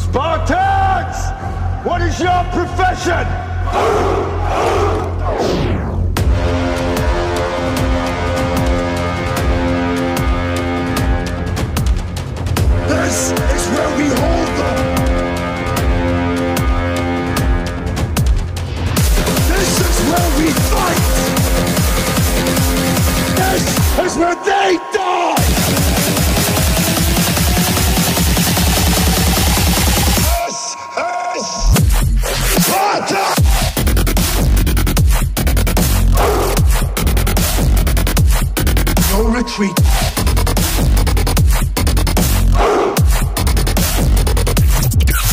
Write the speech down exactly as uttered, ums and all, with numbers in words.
Spartans! What is your profession? This is where we hold them! This is where we fight! This is where they die! No retreat.